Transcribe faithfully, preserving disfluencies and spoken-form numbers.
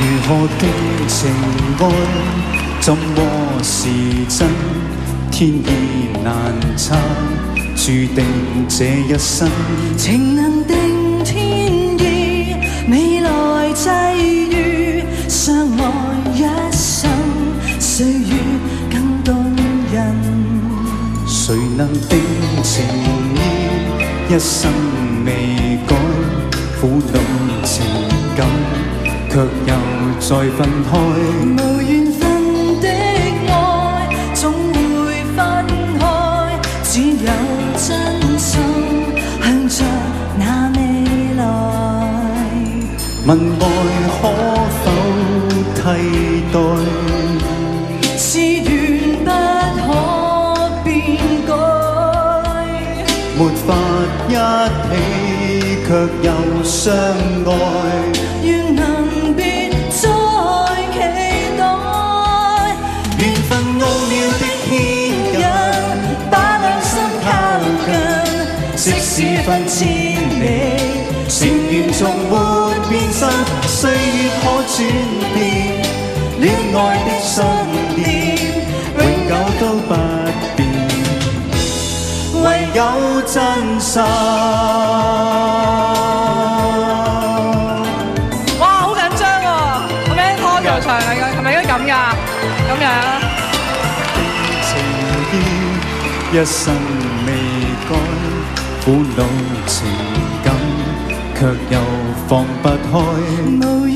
如何的情愛，怎麼是真？天意難測，注定這一生。 情能定天意，未來際遇，相愛一生，歲月更動人。 誰能定情意，一生未改，苦惱情感，卻又再分開。 無緣分的愛，總會分開，只有真心向着那未來。 問愛可否替代？ 是緣不可變改， 沒法一起，卻又相愛。 願能別再期待， 緣分奧妙的牽引， 把兩心靠近， 即使分千里，情緣從沒變心，歲月可轉變，戀愛的信念永久都不變，唯有真心。 哇，好緊張喎！係咪拖咗場嚟㗎？係咪應該咁㗎？咁樣。 情意一生未改，苦惱情感卻又放不開。